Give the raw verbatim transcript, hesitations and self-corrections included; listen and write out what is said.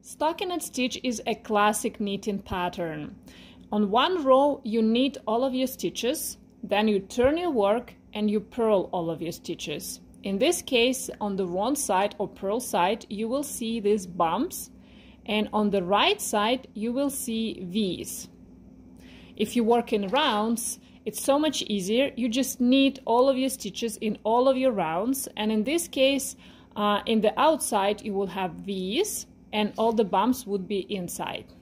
Stockinette stitch is a classic knitting pattern. On one row you knit all of your stitches, then you turn your work and you purl all of your stitches. In this case, on the wrong side or purl side, you will see these bumps, and on the right side you will see V's. If you work in rounds, it's so much easier. You just knit all of your stitches in all of your rounds, and in this case, uh, in the outside you will have V's and all the bumps would be inside.